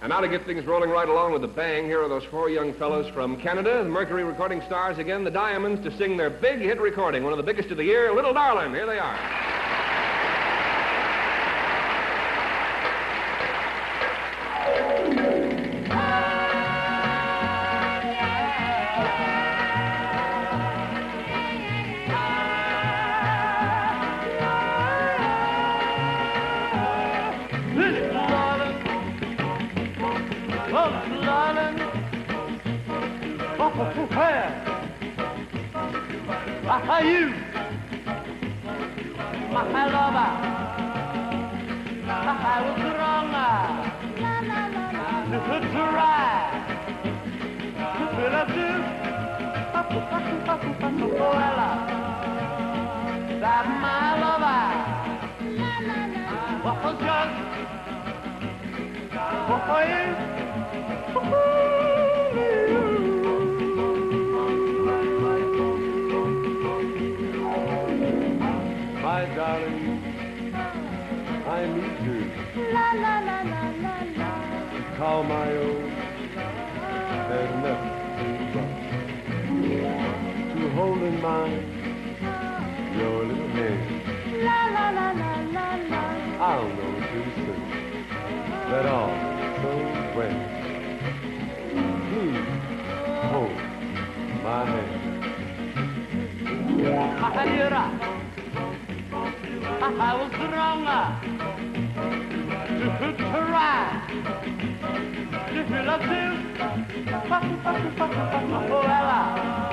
And now to get things rolling right along with a bang, here are those four young fellows from Canada, the Mercury recording stars again, the Diamonds, to sing their big hit recording, one of the biggest of the year, Little Darlin'. Here they are. You, my lover, I was wrong to try to fill up this that my lover was just for you. My darling, I need you. La la la la la la. Call my own. There's nothing but to hold in mind your little hand. La la la la la la. I'll know too soon that all so well. Please hold my hand. I was wrong to try to fill up this.